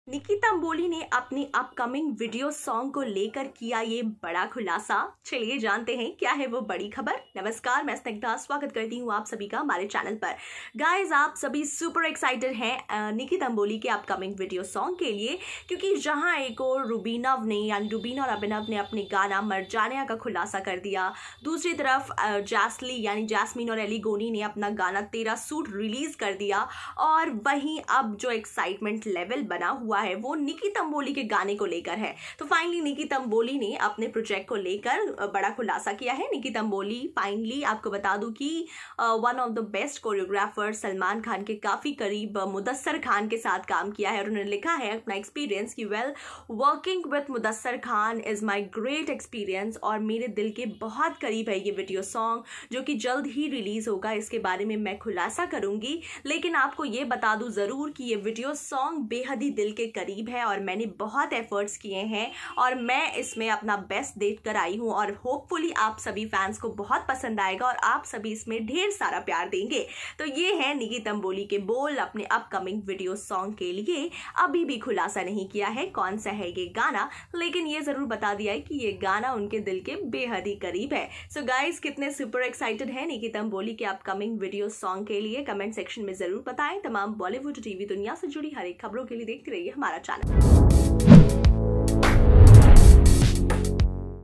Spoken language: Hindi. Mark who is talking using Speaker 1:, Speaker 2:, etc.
Speaker 1: निकिता अंबोली ने अपनी अपकमिंग वीडियो सॉन्ग को लेकर किया ये बड़ा खुलासा। चलिए जानते हैं क्या है वो बड़ी खबर। नमस्कार, मैं स्निग्धा स्वागत करती हूँ आप सभी का हमारे चैनल पर। गाइज, आप सभी सुपर एक्साइटेड हैं निकिता अंबोली के अपकमिंग वीडियो सॉन्ग के लिए, क्योंकि जहां एक और रुबीनव ने यानी रुबीना और अभिनव ने अपने गाना मरजानिया का खुलासा कर दिया, दूसरी तरफ जैस्ली यानी जैस्मीन और एली गोनी ने अपना गाना तेरा सूट रिलीज कर दिया। और वहीं अब जो एक्साइटमेंट लेवल बना हुआ है वो निकिता अंबोली के गाने को लेकर है। तो फाइनली निकिता अंबोली ने अपने प्रोजेक्ट को लेकर बड़ा खुलासा किया है। निकिता अंबोली फाइनली, आपको बता दूं कि one of the best choreographer Salman Khan के काफी करीब मुदस्सर खान के साथ काम किया है और उन्होंने लिखा है अपना एक्सपीरियंस कि well, working with Mudassar Khan is my great experience और मेरे दिल के बहुत करीब है ये वीडियो सॉन्ग, जो कि जल्द ही रिलीज होगा। इसके बारे में मैं खुलासा करूंगी, लेकिन आपको ये बता दूं जरूर कि ये वीडियो सॉन्ग बेहद ही दिल के करीब है और मैंने बहुत एफर्ट्स किए हैं और मैं इसमें अपना बेस्ट देख कर आई हूं और होपफुली आप सभी फैंस को बहुत पसंद आएगा और आप सभी इसमें ढेर सारा प्यार देंगे। तो ये है निकिता अंबोली के बोल अपने अपकमिंग वीडियो सॉन्ग के लिए। अभी भी खुलासा नहीं किया है कौन सा है ये गाना, लेकिन ये जरूर बता दिया है कि ये गाना उनके दिल के बेहद ही करीब है। सो गाइस, कितने सुपर एक्साइटेड है निकिता अंबोली के अपकमिंग वीडियो सॉन्ग के लिए, कमेंट सेक्शन में जरूर बताएं। तमाम बॉलीवुड टीवी दुनिया से जुड़ी हर एक खबरों के लिए देखते रहिए हमारा चैनल।